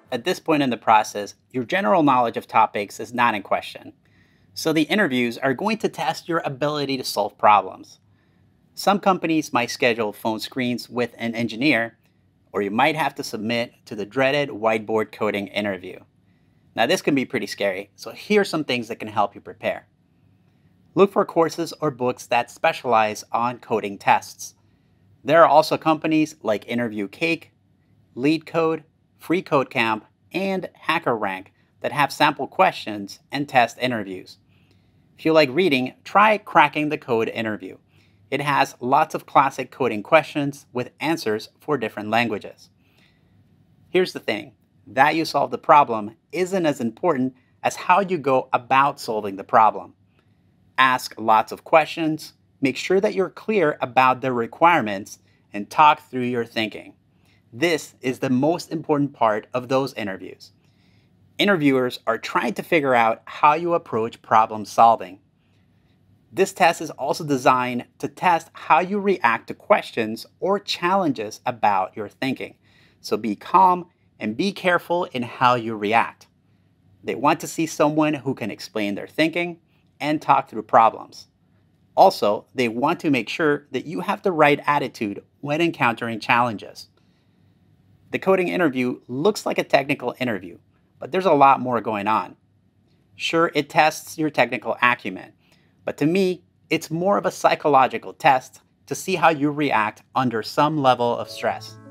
At this point in the process, your general knowledge of topics is not in question. So the interviews are going to test your ability to solve problems. Some companies might schedule phone screens with an engineer, or you might have to submit to the dreaded whiteboard coding interview. Now, this can be pretty scary, so here's some things that can help you prepare. Look for courses or books that specialize on coding tests. There are also companies like Interview Cake, LeetCode, Free Code Camp, and HackerRank that have sample questions and test interviews. If you like reading, try Cracking the Code interview. It has lots of classic coding questions with answers for different languages. Here's the thing, that you solve the problem isn't as important as how you go about solving the problem. Ask lots of questions, make sure that you're clear about the requirements, and talk through your thinking. This is the most important part of those interviews. Interviewers are trying to figure out how you approach problem solving. This test is also designed to test how you react to questions or challenges about your thinking. So be calm and be careful in how you react. They want to see someone who can explain their thinking and talk through problems. Also, they want to make sure that you have the right attitude when encountering challenges. The coding interview looks like a technical interview, but there's a lot more going on. Sure, it tests your technical acumen, but to me, it's more of a psychological test to see how you react under some level of stress.